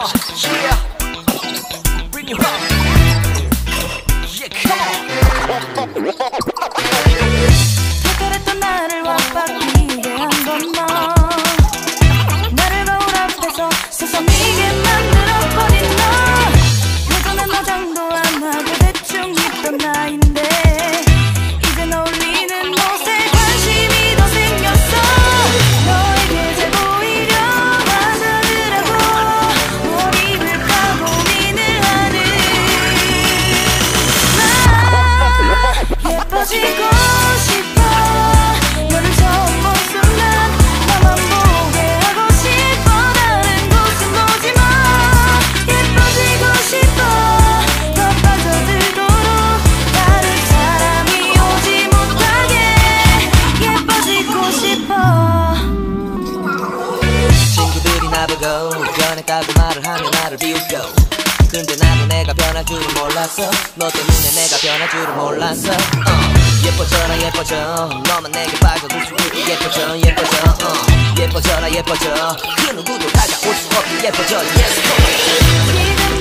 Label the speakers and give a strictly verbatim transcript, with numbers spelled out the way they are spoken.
Speaker 1: yeah. Bring you up. Yeah, come on.
Speaker 2: 탁월했던 나를 완박히게 한 건너 나를 거울 앞에서 서성이게 만들어버린 너 예전엔 화장도 안 하고 대충 입던 나인데 이젠 어울리는 옷에 관심이 더 생겼어. 너에게 잘 보이려 하더라고 뭘 입을까 고민을 하는 나 예뻐지고 싶어. 너를 처음 본 순간 나만 보게 하고 싶어. 다른 곳은 보지 마. 예뻐지고 싶어. 더 빠져들도록 다른 사람이 오지 못하게 예뻐지고 싶어.
Speaker 1: 친구들이 나보고 변했다고 말을 하면 나를 비웃고 근데 나도 내가 변할 줄은 몰랐어. 너 때문에 내가 변할 줄은 몰랐어. uh. 예뻐져라 예뻐져 너만 내게 빠져들 수 있게 예뻐져 예뻐져 uh. 예뻐져라 예뻐져 그 누구도 다가올 수 없게 예뻐져 yes, come on.